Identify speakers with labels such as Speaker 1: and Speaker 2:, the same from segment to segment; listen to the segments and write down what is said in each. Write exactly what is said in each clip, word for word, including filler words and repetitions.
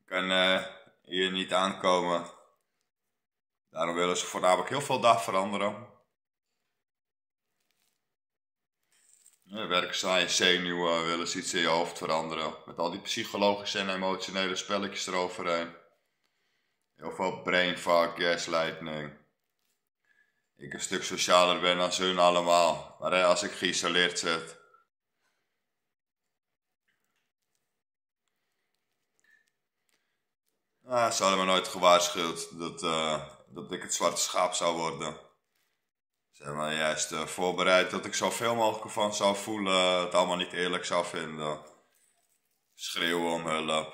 Speaker 1: kan uh, hier niet aankomen. Daarom willen ze voornamelijk heel veel dag veranderen. Ja, werken ze aan je zenuwen, willen ze iets in je hoofd veranderen. Met al die psychologische en emotionele spelletjes eroverheen. Heel veel brainfuck, gaslighting. Ik een stuk socialer ben dan ze hun allemaal. Maar hè, als ik geïsoleerd zit. Nou, ze hadden me nooit gewaarschuwd dat, uh, dat ik het zwarte schaap zou worden. Ze hebben me juist uh, voorbereid dat ik zoveel mogelijk ervan zou voelen. Het allemaal niet eerlijk zou vinden. Schreeuwen om hulp.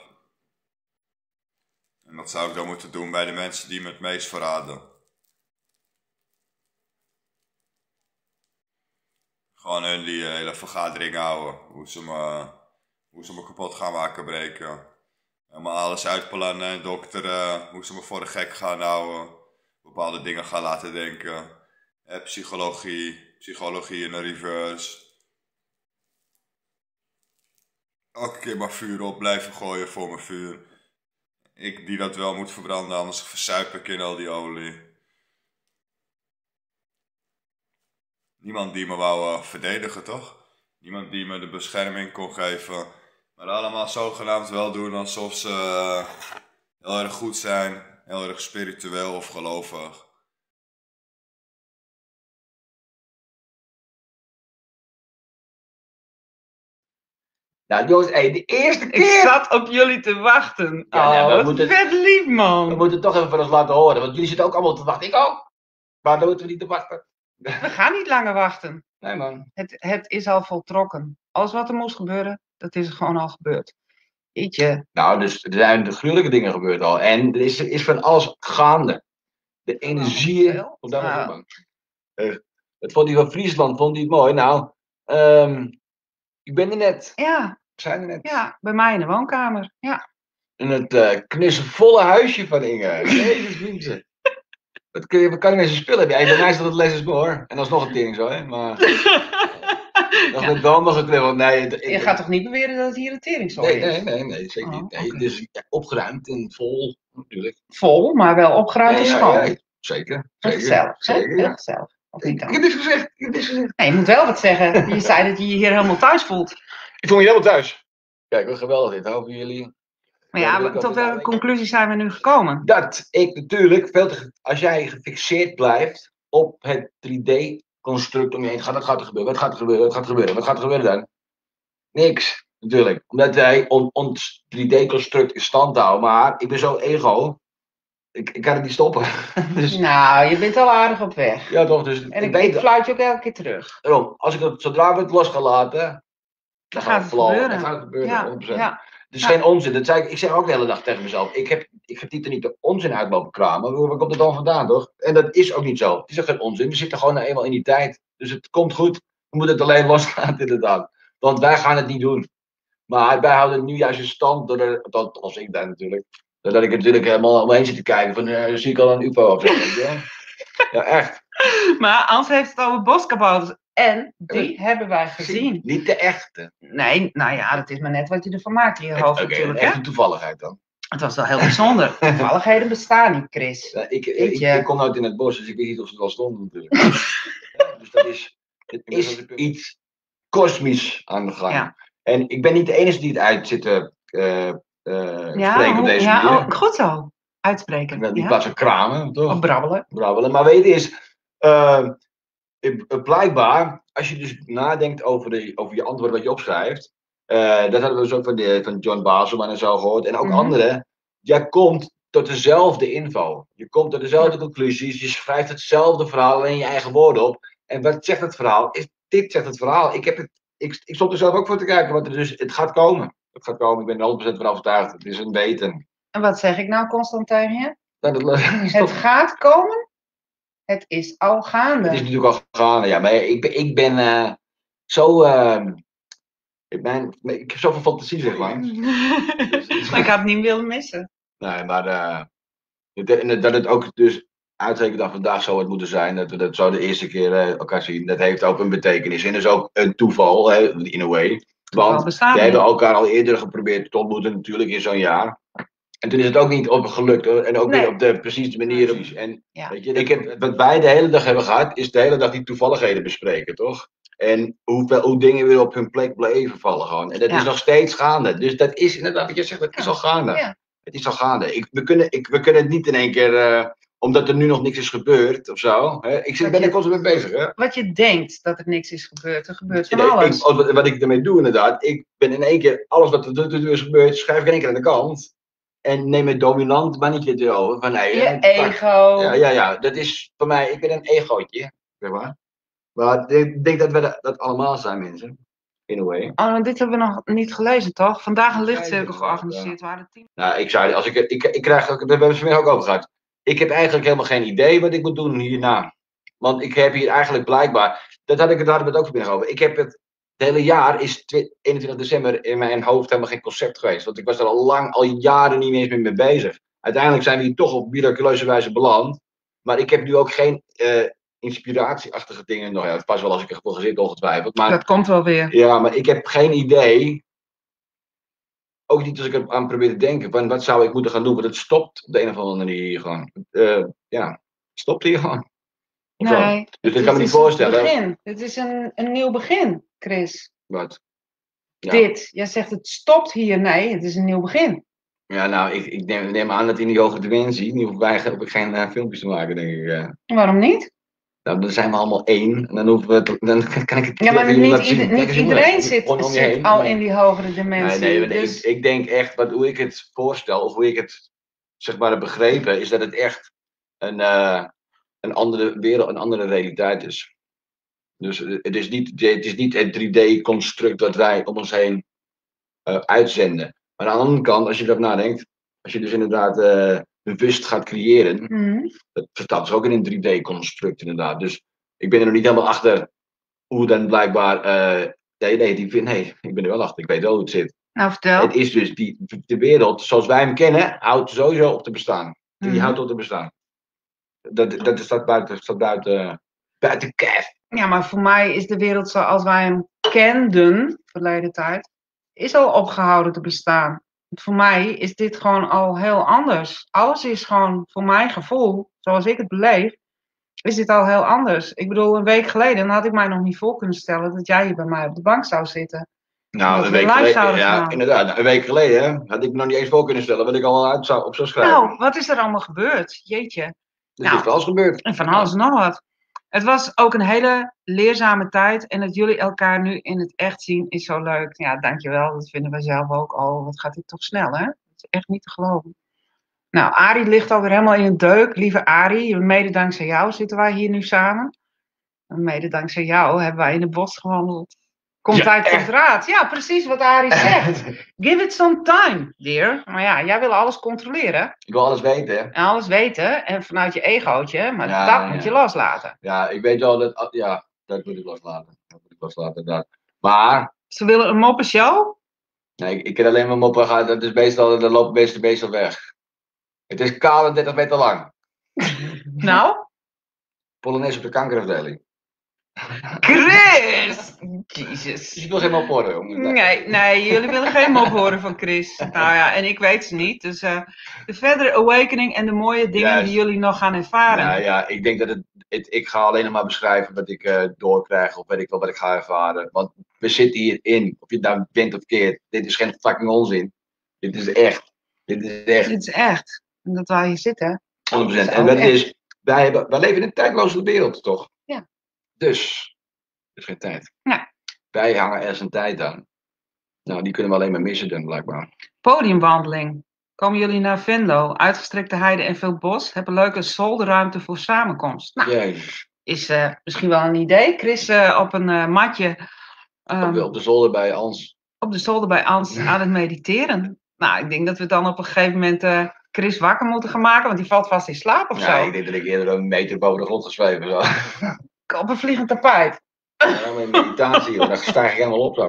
Speaker 1: En dat zou ik dan moeten doen bij de mensen die me het meest verraden. Gewoon hun die uh, hele vergadering houden. Hoe ze me, hoe ze me kapot gaan maken, breken. Helemaal alles uitplannen, dokteren, hoe ze me voor de gek gaan houden. Bepaalde dingen gaan laten denken. Eh, psychologie, psychologie in de reverse. Elke keer maar vuur op blijven gooien voor mijn vuur. Ik die dat wel moet verbranden, anders verzuip ik in al die olie. Niemand die me wou uh, verdedigen, toch? Niemand die me de bescherming kon geven. Maar allemaal zogenaamd wel doen alsof ze uh, heel erg goed zijn. Heel erg spiritueel of gelovig.
Speaker 2: Nou jongens, hey, de eerste keer...
Speaker 3: Ik zat op jullie te wachten.
Speaker 2: Ja, nee,
Speaker 3: oh,
Speaker 2: we
Speaker 3: wat
Speaker 2: moeten-
Speaker 3: vet lief, man.
Speaker 2: We moeten het toch even van ons laten horen, want jullie zitten ook allemaal te wachten. Ik ook. Maar dan moeten we niet te wachten.
Speaker 3: We gaan niet langer wachten.
Speaker 2: Nee man.
Speaker 3: Het, het is al voltrokken. Alles wat er moest gebeuren, dat is gewoon al gebeurd. Jeetje.
Speaker 2: Nou, dus er zijn de gruwelijke dingen gebeurd al. En er is, er is van alles gaande. De energieën...
Speaker 3: veel.
Speaker 2: Op dat
Speaker 3: Nou.
Speaker 2: moment. Uh, het vond hij van Friesland, vond hij het mooi. Nou, um, ik ben er net.
Speaker 3: Ja,
Speaker 2: We zijn er net.
Speaker 3: ja, bij mij in de woonkamer. Ja.
Speaker 2: In het uh, knussenvolle huisje van Inge. Jezus, vriendje. Wat kun je, wat kan je met zijn spullen hebben? Ja, bij mij is dat het les is hoor. En dat is nog een tering zo, hè. Maar... dat
Speaker 3: Ja.
Speaker 2: wordt wel nog een knuffel. Nee, het, het,
Speaker 3: Je gaat toch niet beweren dat het hier een teringzooi
Speaker 2: nee,
Speaker 3: is?
Speaker 2: nee, nee, nee, zeker
Speaker 3: Oh,
Speaker 2: niet. Nee,
Speaker 3: oké.
Speaker 2: het is ja, opgeruimd en vol, natuurlijk.
Speaker 3: Vol, maar wel opgeruimd en
Speaker 2: Ja, ja,
Speaker 3: schoon.
Speaker 2: ja, zeker.
Speaker 3: Dat
Speaker 2: Zeker.
Speaker 3: is gezellig, hè?
Speaker 2: Zeker,
Speaker 3: Heel
Speaker 2: ja.
Speaker 3: gezellig. Of
Speaker 2: Ik,
Speaker 3: niet
Speaker 2: ik
Speaker 3: dan?
Speaker 2: heb niks gezegd. Ik heb niks gezegd.
Speaker 3: Nee, je moet wel wat zeggen. Je zei dat je je hier helemaal thuis voelt.
Speaker 2: Ik voel me helemaal thuis. Kijk, wat geweldig dit. Hopen jullie...
Speaker 3: Maar ja,
Speaker 2: Ja,
Speaker 3: tot welke conclusie zijn we nu gekomen?
Speaker 2: Dat ik natuurlijk, veel te, als jij gefixeerd blijft op het drie D-construct om je heen, gaat, wat gaat er gebeuren? Wat gaat er gebeuren? Wat gaat er gebeuren? Wat gaat er gebeuren dan? Niks, natuurlijk. Omdat wij on, ons drie D-construct in stand houden. Maar ik ben zo ego, ik, ik kan het niet stoppen. Dus,
Speaker 3: Nou, je bent al aardig op weg.
Speaker 2: ja toch, dus
Speaker 3: En ik,
Speaker 2: weet
Speaker 3: ik
Speaker 2: dat-
Speaker 3: fluit je ook elke keer terug.
Speaker 2: daarom, als ik het zodra we het los gaan laten, dan
Speaker 3: gaat het
Speaker 2: flauw,
Speaker 3: gebeuren.
Speaker 2: Dan gaat het gebeuren,
Speaker 3: Ja,
Speaker 2: honderd procent.
Speaker 3: ja.
Speaker 2: Het is
Speaker 3: Ja.
Speaker 2: geen onzin. Dat zei ik, ik zeg ook de hele dag tegen mezelf. Ik heb, ik heb er niet de onzin uit lopen kramen. Waar komt het dan vandaan, toch? En dat is ook niet zo. Het is ook geen onzin. We zitten gewoon nou eenmaal in die tijd. Dus het komt goed. We moeten het alleen loslaten, inderdaad. Want wij gaan het niet doen. Maar wij houden nu juist in stand. Door er, dat, als ik daar natuurlijk. Doordat ik natuurlijk helemaal omheen zit te kijken. Van, uh, zie ik al een U F O of zo. weet je? Ja, echt.
Speaker 3: Maar Ans heeft het over boskabouters. En die hebben wij gezien.
Speaker 2: Niet de echte.
Speaker 3: Nee, nou ja, dat is maar net wat je ervan maakt in je hoofd
Speaker 2: Oké,
Speaker 3: natuurlijk.
Speaker 2: echt
Speaker 3: Hè?
Speaker 2: een toevalligheid dan.
Speaker 3: Het was wel heel bijzonder. Toevalligheden bestaan niet, Chris.
Speaker 2: Ja, ik, ik,
Speaker 3: Weet
Speaker 2: ik,
Speaker 3: je.
Speaker 2: ik kom nooit in het bos, dus ik weet niet of ze er wel stonden natuurlijk. Ja, dus dat is, het is iets kosmisch aan de gang.
Speaker 3: Ja.
Speaker 2: En ik ben niet de enige die het uit zit te uh, uh,
Speaker 3: Ja,
Speaker 2: spreken op
Speaker 3: hoe-
Speaker 2: deze
Speaker 3: ja,
Speaker 2: manier.
Speaker 3: oh, goed zo. Uitspreken.
Speaker 2: Ik ben in
Speaker 3: Ja?
Speaker 2: plaats van kramen, toch?
Speaker 3: Of brabbelen.
Speaker 2: Brabbelen. Maar weet je eens, uh, uh, blijkbaar, als je dus nadenkt over, de, over je antwoord wat je opschrijft, uh, dat hadden we dus ook van, de, van John Baselman en zo gehoord, en ook
Speaker 3: Mhm.
Speaker 2: anderen, jij komt tot dezelfde info. Je komt tot dezelfde conclusies, je schrijft hetzelfde verhaal alleen in je eigen woorden op. En wat zegt het verhaal? Is, dit zegt het verhaal. Ik, heb het, ik, ik stond er zelf ook voor te kijken, want er dus, het gaat komen. Het gaat komen, ik ben er honderd procent van overtuigd. Het is een weten.
Speaker 3: En wat zeg ik nou constant tegen je?
Speaker 2: Dat het,
Speaker 3: Het gaat komen. Het is al gaande.
Speaker 2: Het is natuurlijk al gegaan, ja, maar ik ben, ik ben uh, zo. Uh, ik, ben, ik heb zoveel fantasie, zeg maar.
Speaker 3: Maar ik had het niet willen missen.
Speaker 2: Nee, maar uh, dat, dat het ook dus uitgerekend dat vandaag zou het moeten zijn, dat we dat zo de eerste keer uh, elkaar zien, dat heeft ook een betekenis. En dat is ook een toeval, uh, in a way. Want we hebben elkaar al eerder geprobeerd te ontmoeten, natuurlijk in zo'n jaar. En toen is het ook niet op gelukt hoor. En ook
Speaker 3: Nee.
Speaker 2: niet op de precieze manier.
Speaker 1: Precies.
Speaker 2: En
Speaker 3: Ja.
Speaker 2: weet je, ik heb, wat wij de hele dag hebben gehad, is de hele dag die toevalligheden bespreken, toch? En hoeveel, hoe dingen weer op hun plek bleven vallen gewoon. En dat
Speaker 3: Ja.
Speaker 2: is nog steeds gaande. Dus dat is inderdaad wat je zegt, dat is
Speaker 3: Ja.
Speaker 2: al gaande.
Speaker 3: Ja.
Speaker 2: Het is al gaande. Ik, we, kunnen, ik, we kunnen het niet in één keer, eh, omdat er nu nog niks is gebeurd of zo. Hè? Ik zit,
Speaker 3: Dat
Speaker 2: ben
Speaker 3: je-
Speaker 2: er constant mee bezig. Hè?
Speaker 3: Wat je denkt dat er niks is gebeurd, er gebeurt van
Speaker 2: Nee,
Speaker 3: alles.
Speaker 2: ik, wat, wat ik ermee doe inderdaad, ik ben in één keer, alles wat er tot nu toe is gebeurd, schrijf ik in één keer aan de kant. En neem het dominant mannetje erover. Van, nee,
Speaker 3: Je
Speaker 2: hè, fuck.
Speaker 3: ego.
Speaker 2: Ja, ja, ja, dat is voor mij, ik ben een egootje, zeg maar. Maar ik denk dat we dat, dat allemaal zijn, mensen. In a way.
Speaker 3: Oh, dit hebben we nog niet gelezen, toch? Vandaag een
Speaker 2: Ja,
Speaker 3: lichtcirkel
Speaker 2: ja,
Speaker 3: georganiseerd. We hadden tien...
Speaker 2: Nou, ik zou, als ik, ik, ik krijg ook, daar hebben we het vanmiddag ook over gehad. Ik heb eigenlijk helemaal geen idee wat ik moet doen hierna. Want ik heb hier eigenlijk blijkbaar, dat had ik, daar hadden we het ook vanmiddag over. Ik heb het, het hele jaar is eenentwintig december in mijn hoofd helemaal geen concept geweest. Want ik was er al lang, al jaren niet eens meer mee bezig. Uiteindelijk zijn we hier toch op miraculeuze wijze beland. Maar ik heb nu ook geen uh, inspiratieachtige dingen nog. Ja, het pas wel als ik ervoor ga zitten, ongetwijfeld. Maar,
Speaker 3: Dat komt wel weer.
Speaker 2: ja, maar ik heb geen idee. Ook niet als ik er aan probeer te denken. Van wat zou ik moeten gaan doen? Want het stopt op de een of andere manier gewoon. Uh, ja, het stopt hier gewoon. Of
Speaker 3: Nee.
Speaker 2: zo. Dus dat kan me niet
Speaker 3: is een
Speaker 2: voorstellen.
Speaker 3: Begin. Het is een, een nieuw begin, Chris.
Speaker 2: Wat? Ja.
Speaker 3: Dit. Jij zegt het stopt hier. Nee, het is een nieuw begin.
Speaker 2: Ja, nou, ik, ik neem, neem aan dat in die hogere dimensie, nu hoef ik, hoef ik geen uh, filmpjes te maken, denk ik. Uh.
Speaker 3: Waarom niet?
Speaker 2: Nou, dan zijn we allemaal één. En dan hoeven we te, dan kan ik het
Speaker 3: ja, maar niet, ieder, niet iedereen zit,
Speaker 2: zit
Speaker 3: zit al in die hogere dimensie.
Speaker 2: Nee, nee,
Speaker 3: dus...
Speaker 2: ik, ik denk echt, wat, hoe ik het voorstel, of hoe ik het zeg maar heb begrepen, is dat het echt een, uh, een andere wereld, een andere realiteit is. Dus het is niet het, is niet het drie D-construct dat wij om ons heen uh, uitzenden. Maar aan de andere kant, als je erover nadenkt, als je dus inderdaad uh, bewust gaat creëren,
Speaker 3: mm-hmm.
Speaker 2: dat vertaalt zich ook in een drie D-construct inderdaad. Dus ik ben er nog niet helemaal achter hoe dan blijkbaar, uh, nee, nee, die, nee, ik ben er wel achter, ik weet wel hoe het zit.
Speaker 3: Nou, vertel.
Speaker 2: Het is dus, die, de wereld zoals wij hem kennen, houdt sowieso op te bestaan. Die mm-hmm. houdt op te bestaan. Dat, dat staat buiten, staat buiten, buiten kijf.
Speaker 3: Ja, maar voor mij is de wereld zoals wij hem kenden, verleden tijd, is al opgehouden te bestaan. Voor mij is dit gewoon al heel anders. Alles is gewoon, voor mijn gevoel, zoals ik het beleef, is dit al heel anders. Ik bedoel, een week geleden had ik mij nog niet voor kunnen stellen dat jij hier bij mij op de bank zou zitten.
Speaker 2: Nou, een week geleden, ja, inderdaad. Een week geleden hè, had ik me nog niet eens voor kunnen stellen wat ik al uit zou, op zou schrijven.
Speaker 3: Nou, wat is er allemaal gebeurd? Jeetje.
Speaker 2: Er
Speaker 3: nou,
Speaker 2: is van alles gebeurd.
Speaker 3: En van alles en nog wat. Het was ook een hele leerzame tijd. En dat jullie elkaar nu in het echt zien is zo leuk. Ja, dankjewel. Dat vinden wij zelf ook al. Wat gaat dit toch snel, hè? Dat is echt niet te geloven. Nou, Arie ligt alweer helemaal in een deuk. Lieve Arie, mede dankzij jou zitten wij hier nu samen. En mede dankzij jou hebben wij in het bos gewandeld. Komt
Speaker 2: ja,
Speaker 3: uit tot raad. Ja, precies wat Arie zegt. Give it some time, dear. Maar ja, jij wil alles controleren.
Speaker 2: Ik wil alles weten, hè?
Speaker 3: En alles weten. En vanuit je egootje. Maar
Speaker 2: ja,
Speaker 3: dat
Speaker 2: ja.
Speaker 3: moet je loslaten.
Speaker 2: Ja, ik weet wel dat... Ja, dat moet ik loslaten. Dat moet ik loslaten, inderdaad. Maar...
Speaker 3: Ze willen een moppenshow?
Speaker 2: Nee, ik, ik ken alleen maar moppen gaan. Dat is meestal... Dat loopt meestal, meestal weg. Het is kaal en dertig meter lang.
Speaker 3: Nou?
Speaker 2: Polonaise op de kankerafdeling.
Speaker 3: Chris! Jezus.
Speaker 2: Dus ik wil geen mop horen, jongen.
Speaker 3: Nee, nee, jullie willen geen mop horen van Chris. Nou ja, en ik weet ze niet. Dus uh, de verdere awakening en de mooie dingen Juist. die jullie nog gaan ervaren.
Speaker 2: Ja, ja, ik denk dat het, het ik ga alleen nog maar beschrijven wat ik uh, doorkrijg of weet ik wel wat ik ga ervaren. Want we zitten hierin, of je het nou bent of keert. Dit is geen fucking onzin. Dit is echt. Dit is echt.
Speaker 3: Dit is echt. En dat wij hier zitten.
Speaker 2: honderd procent. En dat is, wij, hebben, wij leven in een tijdloze wereld, toch?
Speaker 3: Ja.
Speaker 2: Dus, er is geen tijd.
Speaker 3: Ja.
Speaker 2: Wij hangen ergens een tijd aan. Nou, die kunnen we alleen maar missen dan, blijkbaar.
Speaker 3: Podiumwandeling. Komen jullie naar Venlo? Uitgestrekte heide en veel bos. Hebben leuke zolderruimte voor samenkomst. Nou,
Speaker 2: Jezus.
Speaker 3: is uh, misschien wel een idee. Chris uh, op een uh, matje.
Speaker 2: Um, op de zolder bij Ans.
Speaker 3: Op de zolder bij Ans aan het mediteren. Nou, ik denk dat we dan op een gegeven moment uh, Chris wakker moeten gaan maken. Want die valt vast in slaap of
Speaker 2: ja,
Speaker 3: zo.
Speaker 2: Ik denk dat ik eerder een meter boven de grond geschreven zo.
Speaker 3: Op een vliegend tapijt.
Speaker 2: Ja, met meditatie, dan stijg ik helemaal op zo.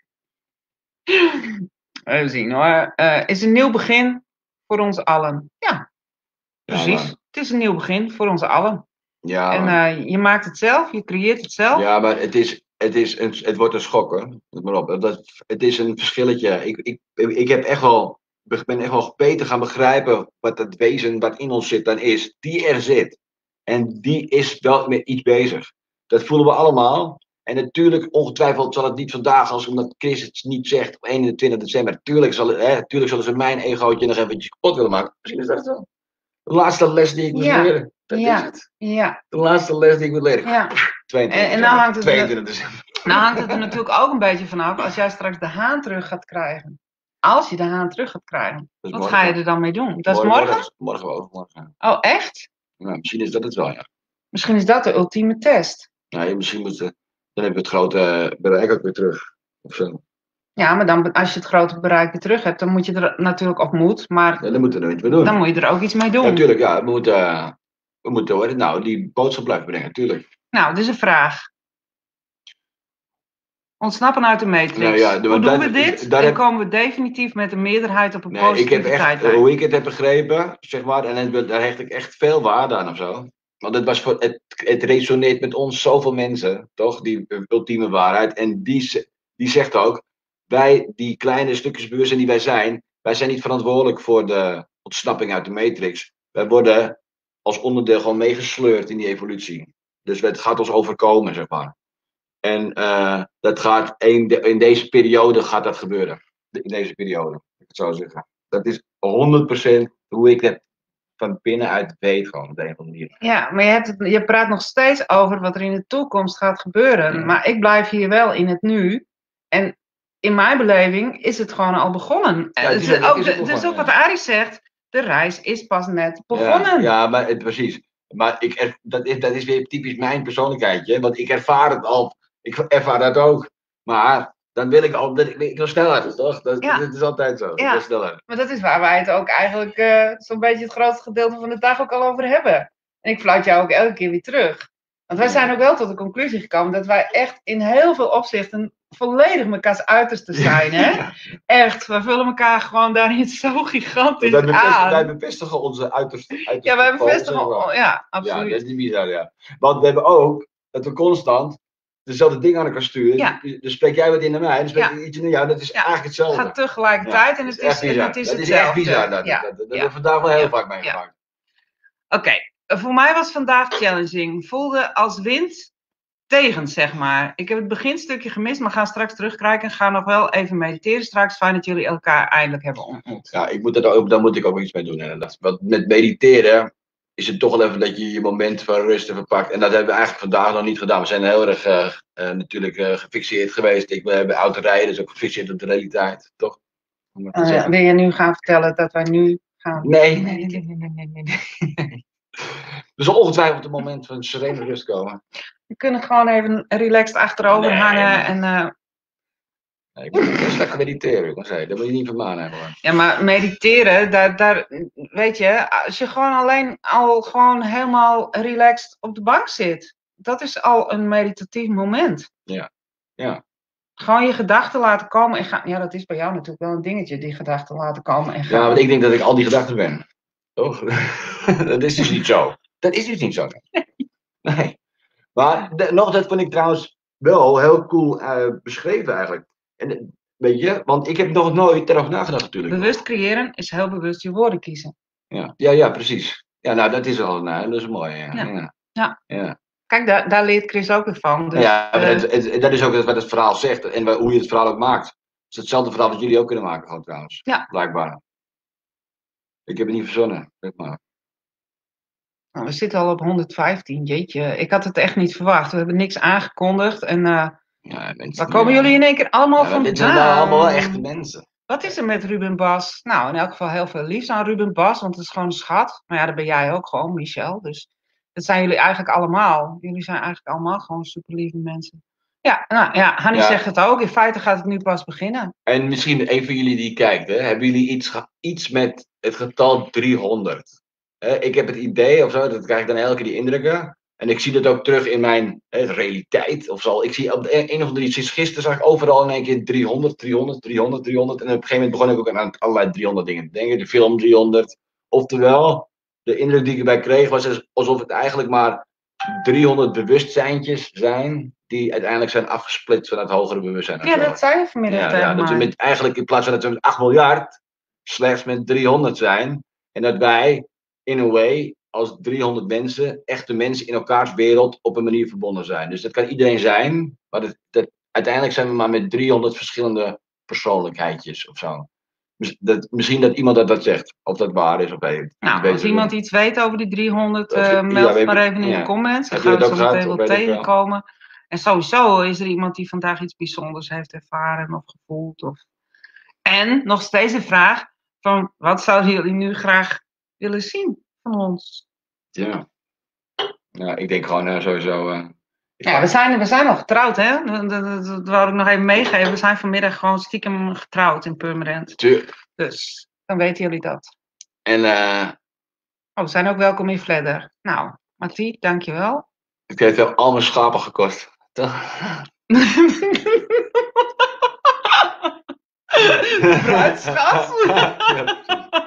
Speaker 3: Even zien hoor. Uh, is een nieuw begin voor ons allen. Ja, precies. Ja, het is een nieuw begin voor ons allen.
Speaker 2: Ja,
Speaker 3: en uh, je maakt het zelf, je creëert het zelf.
Speaker 2: Ja, maar het, is, het, is een, het wordt een schok, hè. Let maar op. Dat, het is een verschilletje. Ik, ik, ik heb echt wel ben echt wel beter gaan begrijpen wat het wezen wat in ons zit dan is. Die er zit. En die is wel met iets bezig. Dat voelen we allemaal. En natuurlijk, ongetwijfeld zal het niet vandaag, als omdat Chris het niet zegt op eenentwintig december. Natuurlijk, zal het, hè, natuurlijk zullen ze mijn egootje nog eventjes kapot willen maken. Misschien is dat het wel. De laatste les die ik moet
Speaker 3: Ja.
Speaker 2: leren. Dat
Speaker 3: Ja.
Speaker 2: is het.
Speaker 3: Ja,
Speaker 2: De laatste les die ik moet leren.
Speaker 3: ja.
Speaker 2: tweeëntwintig
Speaker 3: En- en nou hangt het er-
Speaker 2: tweeëntwintig december.
Speaker 3: Nou hangt het er natuurlijk ook een beetje vanaf als jij straks de haan terug gaat krijgen. Als je de haan terug gaat krijgen,
Speaker 2: Dat is
Speaker 3: wat
Speaker 2: morgen.
Speaker 3: ga je er dan mee doen? Dat is morgen?
Speaker 2: Morgen of overmorgen.
Speaker 3: Oh, echt?
Speaker 2: Ja, misschien is dat het wel, ja.
Speaker 3: Misschien is dat de ultieme test.
Speaker 2: Ja, je- misschien moet je, dan heb je het grote bereik ook weer terug. Of zo.
Speaker 3: Ja, maar dan, als je het grote bereik weer terug hebt, dan moet je er natuurlijk op moet, maar
Speaker 2: Ja, dan moeten we er iets mee doen.
Speaker 3: dan moet je er ook iets mee doen.
Speaker 2: Ja, natuurlijk, ja. We moeten, uh, we moeten hoor, nou, die boodschap blijven brengen, natuurlijk.
Speaker 3: Nou, dus een vraag. Ontsnappen uit de matrix.
Speaker 2: Nou ja,
Speaker 3: Hoe
Speaker 2: daar-
Speaker 3: doen we dit?
Speaker 2: daar
Speaker 3: en
Speaker 2: heb-
Speaker 3: komen we definitief met een meerderheid op een
Speaker 2: Nee, ik heb
Speaker 3: positiviteit
Speaker 2: echt,
Speaker 3: bij?
Speaker 2: hoe ik het heb begrepen, zeg maar, en het- daar hecht ik echt veel waarde aan of zo. Want het, was voor, het, het resoneert met ons zoveel mensen, toch? Die uh, ultieme waarheid. En die, z- die zegt ook, wij, die kleine stukjes bewustzijn die wij zijn, wij zijn niet verantwoordelijk voor de ontsnapping uit de matrix. Wij worden als onderdeel gewoon meegesleurd in die evolutie. Dus het gaat ons overkomen, zeg maar. En uh, dat gaat in, de, in deze periode gaat dat gebeuren. In deze periode, ik het zo zeggen. Dat is honderd procent hoe ik het van binnenuit weet, gewoon op de een of andere manier.
Speaker 3: Ja, maar je, hebt het, je praat nog steeds over wat er in de toekomst gaat gebeuren.
Speaker 2: Ja.
Speaker 3: Maar ik blijf hier wel in het nu. En in mijn beleving is het gewoon al begonnen.
Speaker 2: Ja, het
Speaker 3: Het
Speaker 2: is
Speaker 3: is
Speaker 2: ook- het
Speaker 3: ook,
Speaker 2: is
Speaker 3: de-
Speaker 2: ook
Speaker 3: dus
Speaker 2: begonnen,
Speaker 3: ook wat
Speaker 2: ja.
Speaker 3: Arie zegt, de reis is pas net begonnen.
Speaker 2: Ja, ja maar het, precies. Maar ik, er- dat, is, dat is weer typisch mijn persoonlijkheidje. Want ik ervaar het al. Ik ervaar dat ook. Maar dan wil ik al. dat- Ik, ik wil sneller, toch? Dat,
Speaker 3: Ja.
Speaker 2: dat is altijd zo. Ik
Speaker 3: Ja.
Speaker 2: wil sneller.
Speaker 3: Maar dat is waar wij het ook eigenlijk eh, zo'n beetje het grootste gedeelte van de dag ook al over hebben. En ik fluit jou ook elke keer weer terug. Want wij
Speaker 2: Ja.
Speaker 3: zijn ook wel tot de conclusie gekomen dat wij echt in heel veel opzichten volledig mekaars uiterste zijn. Hè?
Speaker 2: Ja.
Speaker 3: Echt, we vullen elkaar gewoon daarin zo gigantisch
Speaker 2: Wij bevestigen,
Speaker 3: aan.
Speaker 2: wij bevestigen onze uiterste. uiterste
Speaker 3: Ja, wij
Speaker 2: pool,
Speaker 3: bevestigen,
Speaker 2: zeg maar.
Speaker 3: oh, ja,
Speaker 2: Ja,
Speaker 3: absoluut.
Speaker 2: dat is niet bizar, ja. Want we hebben ook dat we constant dezelfde dingen aan elkaar sturen.
Speaker 3: Ja.
Speaker 2: Dus spreek jij wat in naar mij, dan spreek
Speaker 3: Ja.
Speaker 2: ik iets in naar jou. Dat is
Speaker 3: Ja.
Speaker 2: eigenlijk
Speaker 3: Het
Speaker 2: hetzelfde.
Speaker 3: gaat tegelijkertijd
Speaker 2: Ja,
Speaker 3: en
Speaker 2: dat
Speaker 3: het is,
Speaker 2: echt
Speaker 3: en
Speaker 2: bizar.
Speaker 3: het is
Speaker 2: Dat is
Speaker 3: hetzelfde.
Speaker 2: echt bizar. Dat,
Speaker 3: Ja,
Speaker 2: dat, dat, dat
Speaker 3: ja.
Speaker 2: hebben we vandaag wel heel
Speaker 3: Ja.
Speaker 2: vaak meegemaakt.
Speaker 3: Oké, voor mij was vandaag challenging. Voelde als wind tegen, zeg maar. Ik heb het beginstukje gemist, maar ga straks terugkijken en ga nog wel even mediteren straks. Fijn dat jullie elkaar eindelijk hebben ontmoet.
Speaker 2: Ja, ik moet dat ook, daar moet ik ook iets mee doen. Inderdaad. Want met mediteren is het toch wel even dat je je moment van rust even pakt. En dat hebben we eigenlijk vandaag nog niet gedaan. We zijn heel erg uh, uh, natuurlijk uh, gefixeerd geweest. Ik ben autorijden, dus ook gefixeerd op de realiteit, toch? Om het te
Speaker 3: Uh,
Speaker 2: zeggen.
Speaker 3: wil je nu gaan vertellen dat wij nu gaan...
Speaker 2: Nee, nee, nee, nee, nee, nee, nee. Er zal ongetwijfeld een moment van serene rust komen.
Speaker 3: We kunnen gewoon even relaxed achterover
Speaker 2: Nee,
Speaker 3: hangen.
Speaker 2: nee.
Speaker 3: En, uh,
Speaker 2: Nee, ik moet best lekker mediteren, ik kan zeggen. Dat moet je niet van me hebben hoor.
Speaker 3: ja, maar mediteren, daar, daar, weet je, als je gewoon alleen al gewoon helemaal relaxed op de bank zit. Dat is al een meditatief moment.
Speaker 2: Ja, ja.
Speaker 3: Gewoon je gedachten laten komen en gaan. Ja, dat is bij jou natuurlijk wel een dingetje, die gedachten laten komen en gaan.
Speaker 2: Ja, want ik denk dat ik al die gedachten ben. Toch? Dat is dus niet zo. Dat is dus niet zo. Nee. Maar de, nog dat vond ik trouwens wel heel cool uh, beschreven eigenlijk. En, weet je, want ik heb nog nooit daarover nagedacht natuurlijk.
Speaker 3: Bewust creëren is heel bewust je woorden kiezen.
Speaker 2: Ja, ja, ja precies. Ja, nou dat is al, nou, dat is mooi. Ja.
Speaker 3: Ja.
Speaker 2: Ja.
Speaker 3: Ja.
Speaker 2: Ja.
Speaker 3: Kijk, daar, daar leert Chris ook weer van. Dus,
Speaker 2: ja, maar
Speaker 3: uh,
Speaker 2: het, het, dat is ook wat het verhaal zegt en waar, hoe je het verhaal ook maakt. Het is hetzelfde verhaal wat jullie ook kunnen maken, gewoon trouwens.
Speaker 3: Ja.
Speaker 2: Blijkbaar. Ik heb het niet verzonnen, zeg maar.
Speaker 3: nou, we zitten al op honderdvijftien, jeetje. Ik had het echt niet verwacht. We hebben niks aangekondigd. En uh,
Speaker 2: Ja, mensen,
Speaker 3: waar komen
Speaker 2: ja.
Speaker 3: jullie in één keer allemaal
Speaker 2: Ja,
Speaker 3: vandaan?
Speaker 2: dit zijn nou allemaal wel echte mensen.
Speaker 3: Wat is er met Ruben Bas? Nou, in elk geval heel veel liefs aan Ruben Bas, want het is gewoon een schat. Maar ja, dat ben jij ook gewoon, Michel. Dus dat zijn jullie eigenlijk allemaal. Jullie zijn eigenlijk allemaal gewoon super lieve mensen. Ja, nou ja, Hannie
Speaker 2: Ja.
Speaker 3: zegt het ook. In feite gaat het nu pas beginnen.
Speaker 2: En misschien een van jullie die kijkt, hè, hebben jullie iets, ge- iets met het getal driehonderd? Hè, ik heb het idee of zo, dat krijg ik dan elke keer die indrukken. En ik zie dat ook terug in mijn hè, realiteit of zo. Ik zie op de een, een of andere, sinds gisteren zag ik overal in één keer driehonderd, driehonderd, driehonderd, driehonderd. En op een gegeven moment begon ik ook aan allerlei driehonderd dingen te denken. De film driehonderd. Oftewel, de indruk die ik erbij kreeg was alsof het eigenlijk maar driehonderd bewustzijntjes zijn die uiteindelijk zijn afgesplitst van het hogere bewustzijn. of
Speaker 3: Ja,
Speaker 2: zo.
Speaker 3: dat zei je vanmiddag
Speaker 2: Ja,
Speaker 3: tegen
Speaker 2: ja, dat we
Speaker 3: mij.
Speaker 2: met eigenlijk in plaats van dat we met acht miljard slechts met driehonderd zijn. En dat wij, in a way, als driehonderd mensen, echte mensen in elkaars wereld op een manier verbonden zijn. Dus dat kan iedereen zijn, maar dat, dat, uiteindelijk zijn we maar met driehonderd verschillende persoonlijkheidjes of zo. Mis- Dat, misschien dat iemand dat, dat zegt, of dat waar is of weet ik.
Speaker 3: Nou,
Speaker 2: weet
Speaker 3: als
Speaker 2: het
Speaker 3: iemand
Speaker 2: niet.
Speaker 3: iets weet over die driehonderd,
Speaker 2: Of die-
Speaker 3: eh
Speaker 2: ja,
Speaker 3: meld
Speaker 2: we
Speaker 3: het maar
Speaker 2: hebben-
Speaker 3: even in
Speaker 2: ja.
Speaker 3: de comments. Dan
Speaker 2: Heb je
Speaker 3: gaan
Speaker 2: dat
Speaker 3: we
Speaker 2: ook
Speaker 3: zo meteen
Speaker 2: gehad,
Speaker 3: wel
Speaker 2: of weet ik wel?
Speaker 3: tegenkomen. En sowieso is er iemand die vandaag iets bijzonders heeft ervaren of gevoeld. Of... En nog steeds de vraag van, wat zouden jullie nu graag willen zien van ons?
Speaker 2: Ja. Ja, ik denk gewoon eh, sowieso... eh, ik
Speaker 3: Ja, we zijn, we zijn al getrouwd, hè? Dat, dat, dat, dat wou ik nog even meegeven. We zijn vanmiddag gewoon stiekem getrouwd in Purmerend.
Speaker 2: Tuur-
Speaker 3: Dus, dan weten jullie dat.
Speaker 2: En eh,
Speaker 3: Oh, we zijn ook welkom in Vledder. Nou, Mattie, dankjewel.
Speaker 2: het heeft wel al mijn schapen gekost. Toch?
Speaker 3: Bruidschat.
Speaker 2: Ja,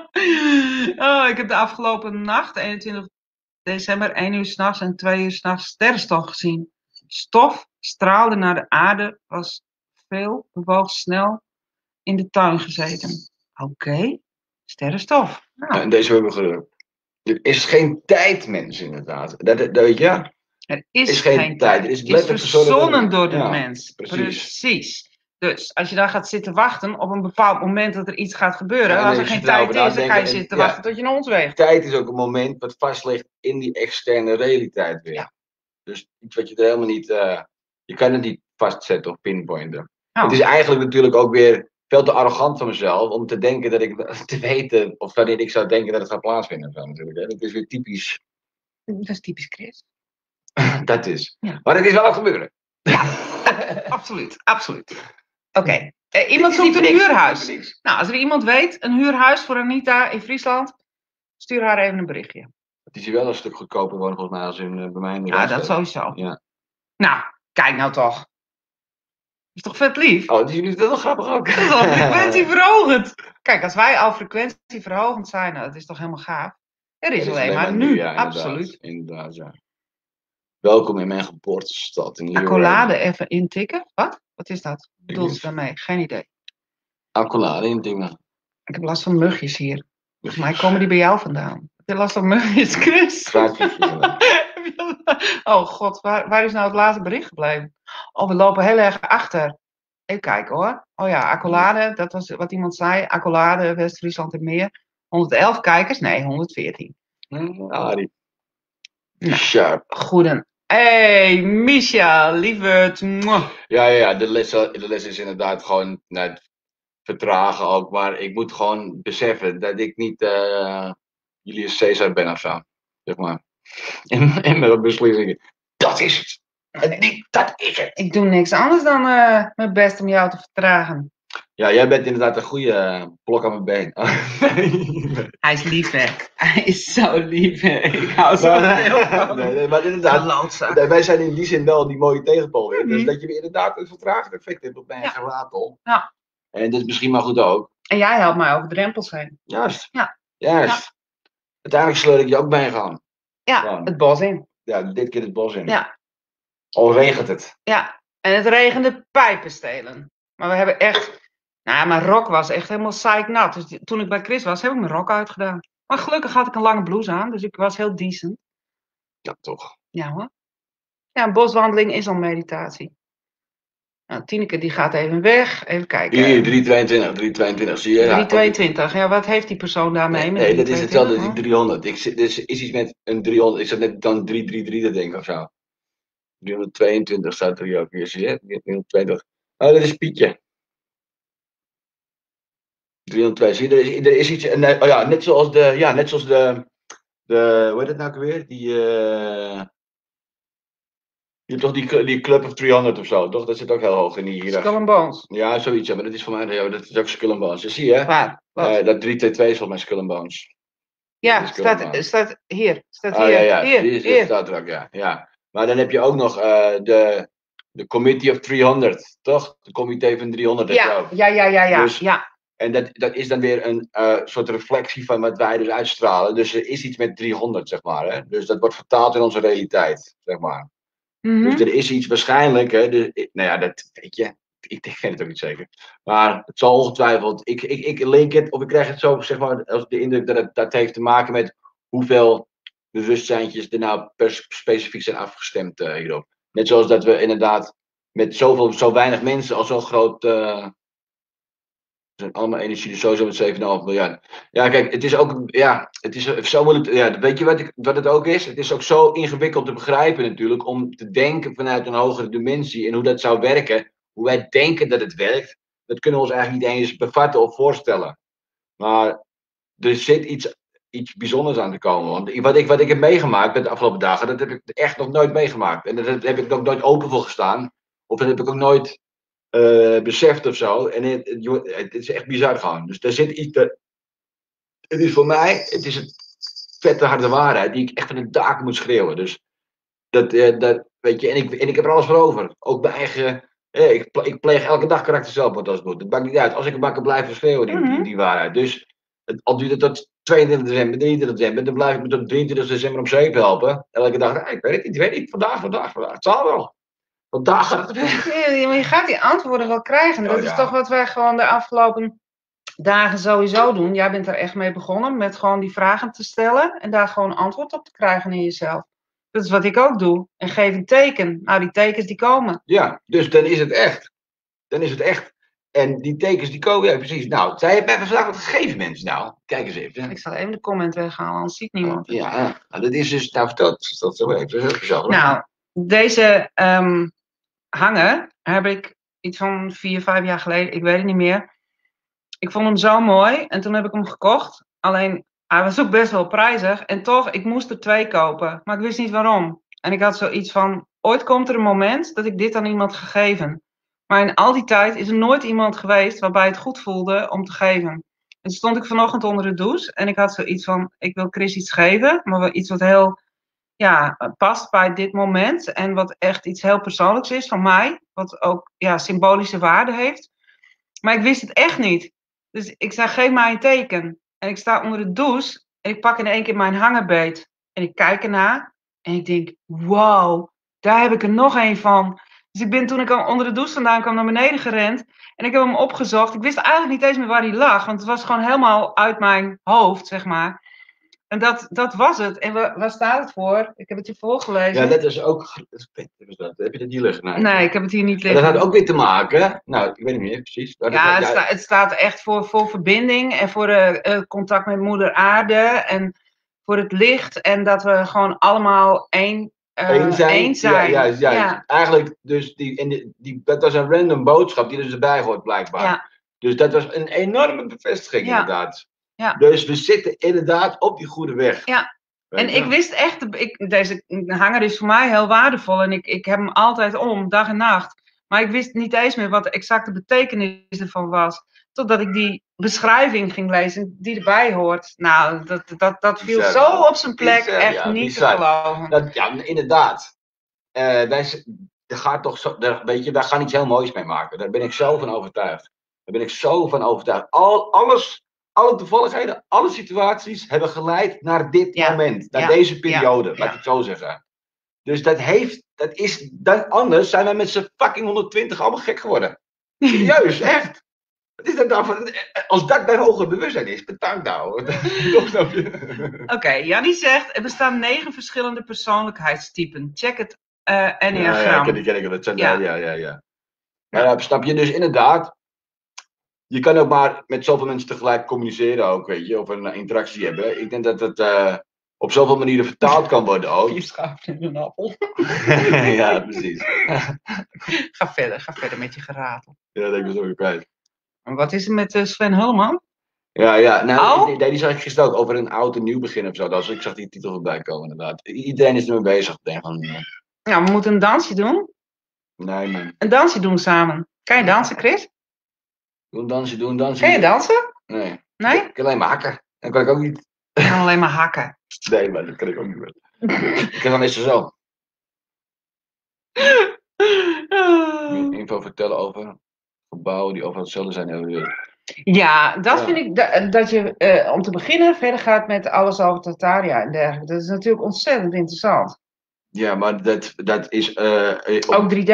Speaker 3: Oh, ik heb de afgelopen nacht, eenentwintig december, één uur s'nachts en twee uur s'nachts sterrenstof gezien. Stof straalde naar de aarde, was veel, bewoog snel in de tuin gezeten. Oké, sterrenstof. Nou,
Speaker 2: En deze hebben we gehoord. Er is geen tijd, mensen, inderdaad. Dat, dat, dat weet je?
Speaker 3: er is,
Speaker 2: is geen
Speaker 3: geen
Speaker 2: tijd.
Speaker 3: tijd.
Speaker 2: Er is
Speaker 3: Het is
Speaker 2: letterlijk verzonnen
Speaker 3: verzonnen
Speaker 2: door
Speaker 3: door
Speaker 2: de-
Speaker 3: de
Speaker 2: ja,
Speaker 3: mens.
Speaker 2: precies.
Speaker 3: Precies. Dus als je dan gaat zitten wachten op een bepaald moment dat er iets gaat gebeuren,
Speaker 2: Ja,
Speaker 3: als
Speaker 2: nee,
Speaker 3: er
Speaker 2: ik
Speaker 3: geen
Speaker 2: zit erover
Speaker 3: tijd is, dan ga je
Speaker 2: nadenken en-
Speaker 3: zitten
Speaker 2: ja.
Speaker 3: wachten tot je een ons weegt.
Speaker 2: Tijd is ook een moment wat vast ligt in die externe realiteit weer.
Speaker 3: Ja.
Speaker 2: Dus iets wat je er helemaal niet... eh, je kan het niet vastzetten of pinpointen.
Speaker 3: Oh.
Speaker 2: Het is eigenlijk natuurlijk ook weer veel te arrogant van mezelf om te denken dat ik... te weten of wanneer ik zou denken dat het gaat plaatsvinden. of zo natuurlijk, hè. Dat is weer typisch.
Speaker 3: Dat is typisch Chris.
Speaker 2: Dat is.
Speaker 3: Ja.
Speaker 2: Maar het is wel aan het gebeuren.
Speaker 3: Absoluut, absoluut. Oké, eh, iemand
Speaker 2: Het is
Speaker 3: zoekt
Speaker 2: niet
Speaker 3: een
Speaker 2: voor niks,
Speaker 3: huurhuis.
Speaker 2: het is niet voor niks.
Speaker 3: Nou, als er iemand weet, een huurhuis voor Anita in Friesland, stuur haar even een berichtje.
Speaker 2: Het is hier wel een stuk goedkoper worden volgens mij als in, eh, bij mij in de
Speaker 3: Ja, dat
Speaker 2: Randstad.
Speaker 3: sowieso.
Speaker 2: Ja.
Speaker 3: Nou, kijk nou toch. Is toch vet lief?
Speaker 2: Oh, die jullie dat wel grappig ook.
Speaker 3: Dat is al frequentieverhogend. Kijk, als wij al frequentieverhogend zijn, nou, dat is toch helemaal gaaf. Er is,
Speaker 2: Het
Speaker 3: alleen maar nu,
Speaker 2: ja, inderdaad.
Speaker 3: absoluut.
Speaker 2: Inderdaad, ja. Welkom in mijn geboortestad. In Leeuwarden.
Speaker 3: Accolade even intikken. Wat? Wat is dat? Wat bedoelt
Speaker 2: niet.
Speaker 3: ze daarmee? Geen idee.
Speaker 2: Accolade in dingen.
Speaker 3: Ik heb last van mugjes hier. Volgens mij komen die bij jou vandaan. Heb je last van mugjes, Chris?
Speaker 2: Kruidjes, inderdaad.
Speaker 3: Heb je- Oh god, waar, waar is nou het laatste bericht gebleven? Oh, we lopen heel erg achter. Even kijken hoor. Oh ja, Accolade, dat was wat iemand zei. Accolade, West-Friesland en meer. honderdelf kijkers? Nee, honderdveertien.
Speaker 2: Arie.
Speaker 3: Nou.
Speaker 2: Sharp.
Speaker 3: Goeden. Hey, Misha, lieverd. Mwah.
Speaker 2: Ja, ja, ja. De les, de les is inderdaad gewoon nou, vertragen ook. Maar ik moet gewoon beseffen dat ik niet uh, Julius Caesar ben of zo. Zeg maar. In, in mijn beslissingen. Dat is het. En niet, dat is het.
Speaker 3: Ik doe niks anders dan uh, mijn best om jou te vertragen.
Speaker 2: Ja, jij bent inderdaad een goede uh, blok aan mijn been.
Speaker 3: Hij is lief, hè. Hij is zo lief, hè. Ik hou zo veel van
Speaker 2: nee, nee, maar inderdaad,
Speaker 3: hem.
Speaker 2: wij zijn in die zin wel die mooie tegenpol weer. Dus
Speaker 3: Mhm.
Speaker 2: dat je weer inderdaad een vertragend effect hebt op mijn
Speaker 3: Ja.
Speaker 2: geratel.
Speaker 3: Ja.
Speaker 2: En dat is misschien maar goed ook.
Speaker 3: En jij helpt mij over drempels heen.
Speaker 2: Juist.
Speaker 3: Ja.
Speaker 2: Juist. Uiteindelijk sleur ik je ook bij gaan.
Speaker 3: Ja,
Speaker 2: Ja.
Speaker 3: het bos in.
Speaker 2: Ja, dit keer het bos in.
Speaker 3: Ja.
Speaker 2: Al regent het.
Speaker 3: Ja, en het regende pijpenstelen. Maar we hebben echt... Nou ja, mijn rok was echt helemaal zeiknat. Dus die- toen ik bij Chris was, heb ik mijn rok uitgedaan. Maar gelukkig had ik een lange blouse aan, dus ik was heel decent.
Speaker 2: Ja, toch.
Speaker 3: Ja hoor. Ja, een boswandeling is al meditatie. Nou, Tineke die gaat even weg. Even kijken.
Speaker 2: Hier, drie tweeëntwintig, drie tweeëntwintig, zie je? Ja,
Speaker 3: drie tweeëntwintig. Ja, wat heeft die persoon daarmee?
Speaker 2: Nee,
Speaker 3: met
Speaker 2: nee, dat is hetzelfde als die
Speaker 3: driehonderdtweeëntwintig?
Speaker 2: driehonderd. Ik, zit- dus is iets met een driehonderd. Ik zat net dan drie drie drie te denken of zo. driehonderdtweeëntwintig staat er hier ook weer, zie je? driehonderdtwintig. Oh, dat is Pietje. driehonderdtwee, zie je? Er is, er is iets, en, oh ja, net zoals de, ja, net zoals de, de hoe heet het nou ook weer? Die, eh je hebt toch die, die Club of driehonderd of zo, toch? Dat zit ook heel hoog in die
Speaker 3: Skull
Speaker 2: hiërarchie.
Speaker 3: and Bones.
Speaker 2: Ja, zoiets, ja, maar dat is voor mij, ja, dat is ook Skull and Bones. Dus zie je,
Speaker 3: Waar? Wat?
Speaker 2: eh, dat drie twee twee is volgens mij Skull and Bones.
Speaker 3: ja,
Speaker 2: dat is Skull and
Speaker 3: staat,
Speaker 2: Bones.
Speaker 3: staat hier. Staat
Speaker 2: Oh
Speaker 3: hier.
Speaker 2: ja, ja,
Speaker 3: Hier,
Speaker 2: die is,
Speaker 3: hier.
Speaker 2: staat er ook, ja. ja. Maar dan heb je ook nog eh, de, de Committee of driehonderd, toch? De comité van driehonderd heb je
Speaker 3: Ja,
Speaker 2: ook.
Speaker 3: ja, ja, ja, ja.
Speaker 2: Dus-
Speaker 3: ja.
Speaker 2: En dat, dat is dan weer een eh, soort reflectie van wat wij dus uitstralen. Dus er is iets met driehonderd, zeg maar. Hè? Dus dat wordt vertaald in onze realiteit, zeg maar.
Speaker 3: Mhm.
Speaker 2: Dus er is iets waarschijnlijk, hè, de, nou ja, dat weet je. ik weet het ook niet zeker. Maar het zal ongetwijfeld, ik, ik, ik link het, of ik krijg het zo, zeg maar, als de indruk dat het dat heeft te maken met hoeveel bewustzijntjes er nou per specifiek zijn afgestemd uh, hierop. Net zoals dat we inderdaad met zoveel, zo weinig mensen al zo groot... Uh, zijn allemaal energie, dus sowieso met zeven komma vijf miljard. Ja, kijk, het is ook, ja, het is zo moeilijk, ja, weet je wat, ik, wat het ook is? Het is ook zo ingewikkeld te begrijpen natuurlijk, om te denken vanuit een hogere dimensie en hoe dat zou werken, hoe wij denken dat het werkt, dat kunnen we ons eigenlijk niet eens bevatten of voorstellen. Maar er zit iets, iets bijzonders aan te komen, want wat ik, wat ik heb meegemaakt de afgelopen dagen, dat heb ik echt nog nooit meegemaakt. En daar heb ik ook nooit open voor gestaan, of dat heb ik ook nooit... Uh, beseft of zo. En het, het, het is echt bizar gewoon. Dus daar zit iets. Te, het is voor mij, het is een vette harde waarheid die ik echt van de daken moet schreeuwen. Dus dat, uh, dat weet je, en ik, en ik heb er alles voor over. Ook mijn eigen. Eh, ik, ik pleeg elke dag karakter zelfmoord als het moet. Dat maakt niet uit. Als ik maar kan blijven schreeuwen, die, die, die waarheid. Dus het, al duurt het tot tweeëntwintig december, drieëntwintig december, dan blijf ik me tot drieëntwintig december om zeep helpen. Elke dag. Nee, ik weet het niet, ik weet het niet. Vandaag, vandaag, vandaag. Het zal wel. Vandaag gaat het weer.
Speaker 3: Ja, maar je gaat die antwoorden wel krijgen. Dat
Speaker 2: oh, ja.
Speaker 3: is toch wat wij gewoon de afgelopen dagen sowieso doen. Jij bent er echt mee begonnen met gewoon die vragen te stellen en daar gewoon antwoord op te krijgen in jezelf. Dat is wat ik ook doe. En geef een teken. Nou, die tekens die komen.
Speaker 2: Ja, dus dan is het echt. Dan is het echt. En die tekens die komen, ja precies. Nou, zij heeft mij vandaag wat gegeven, mensen. Nou, kijk eens even.
Speaker 3: Ik zal even de comment weghalen, anders ziet niemand.
Speaker 2: Ja, nou, dat is dus, nou vertel dat zo even. Dat is heel zo.
Speaker 3: Nou, deze um, hanger heb ik iets van vier, vijf jaar geleden, ik weet het niet meer. Ik vond hem zo mooi en toen heb ik hem gekocht. Alleen, hij was ook best wel prijzig. En toch, ik moest er twee kopen. Maar ik wist niet waarom. En ik had zoiets van, ooit komt er een moment dat ik dit aan iemand gegeven. Maar in al die tijd is er nooit iemand geweest waarbij het goed voelde om te geven. En toen stond ik vanochtend onder de douche en ik had zoiets van, ik wil Chris iets geven. Maar wel iets wat heel, ja, past bij dit moment. En wat echt iets heel persoonlijks is van mij. Wat ook, ja, symbolische waarde heeft. Maar ik wist het echt niet. Dus ik zei, geef mij een teken. En ik sta onder de douche en ik pak in één keer mijn hangerbeet. En ik kijk ernaar en ik denk, wow, daar heb ik er nog een van. Dus ik ben toen ik al onder de douche vandaan kwam naar beneden gerend. En ik heb hem opgezocht. Ik wist eigenlijk niet eens meer waar hij lag. Want het was gewoon helemaal uit mijn hoofd, zeg maar. En dat, dat was het. En waar, waar staat het voor? Ik heb het je voorgelezen.
Speaker 2: Ja, dat is ook... Heb je dat hier liggen? Nee,
Speaker 3: nee, ik heb het hier niet liggen.
Speaker 2: Maar dat had ook weer te maken... Nou, ik weet niet meer precies.
Speaker 3: Ja, ja het, sta, het staat echt voor, voor verbinding. En voor uh, uh, contact met moeder aarde. En voor het licht. En dat we gewoon allemaal één... Uh,
Speaker 2: Eén zijn.
Speaker 3: Één zijn.
Speaker 2: Ja, ja, ja. ja. Eigenlijk, dus die, en die, die, dat was een random boodschap die er dus erbij hoort, blijkbaar. Ja. Dus dat was een enorme bevestiging, ja. inderdaad.
Speaker 3: Ja.
Speaker 2: Dus we zitten inderdaad op die goede weg.
Speaker 3: Ja. En ik wist echt, ik, deze hanger is voor mij heel waardevol. En ik, ik heb hem altijd om, dag en nacht. Maar ik wist niet eens meer wat de exacte betekenis ervan was. Totdat ik die beschrijving ging lezen die erbij hoort. Nou, dat, dat, dat viel bizar, zo op zijn plek. Bizar, echt ja, niet bizar. Te geloven.
Speaker 2: Dat, ja, inderdaad. Uh, wij, er gaat toch zo, er, weet je, wij gaan iets heel moois mee maken. Daar ben ik zo van overtuigd. Daar ben ik zo van overtuigd. Al, alles, alle toevalligheden, alle situaties hebben geleid naar dit ja. moment. Naar ja. deze periode, ja. laat ik het zo zeggen. Dus dat heeft, dat is, dat, anders zijn wij met z'n fucking honderdtwintig allemaal gek geworden. Serieus, echt. Wat is dat nou voor, als dat bij hoger bewustzijn is, bedankt nou.
Speaker 3: Oké, okay, Jannie zegt, er bestaan negen verschillende persoonlijkheidstypen. Check het uh, enneagram.
Speaker 2: Ja, ja, die ken ik wel. Dat ja. ja, ja, ja. Maar ja, snap je dus inderdaad, je kan ook maar met zoveel mensen tegelijk communiceren ook, weet je, of een interactie hebben. Ik denk dat het uh, op zoveel manieren vertaald kan worden ook.
Speaker 3: Vier schapen in een appel.
Speaker 2: Ja, precies.
Speaker 3: Ga verder, ga verder met je geratel.
Speaker 2: Ja, dat denk ik zo weer kwijt.
Speaker 3: En wat is er met uh, Sven Hulleman?
Speaker 2: Ja, ja, nou, oh? die, die zag ik gisteren ook over een oud en nieuw begin of zo. Dus ik zag die titel voorbij komen inderdaad. Iedereen is ermee bezig. Denk van, uh...
Speaker 3: Ja, we moeten een dansje doen.
Speaker 2: Nee, man.
Speaker 3: Een dansje doen samen. Kan je dansen, Chris?
Speaker 2: Doe een dansje, doe een dansje.
Speaker 3: Kan je dansen?
Speaker 2: Nee.
Speaker 3: Nee?
Speaker 2: Ik kan alleen maar hakken. Dat kan ik ook niet.
Speaker 3: Ik kan alleen maar hakken.
Speaker 2: Nee, maar dat kan ik ook niet meer. Ik kan dan eens zo. Info vertellen over gebouwen die overal hetzelfde zijn in de wereld.
Speaker 3: Ja, dat ja. vind ik, dat, dat je uh, om te beginnen verder gaat met alles over Tartaria en dergelijke. Dat is natuurlijk ontzettend interessant.
Speaker 2: Ja, maar dat, dat is... Uh,
Speaker 3: op... Ook drie D?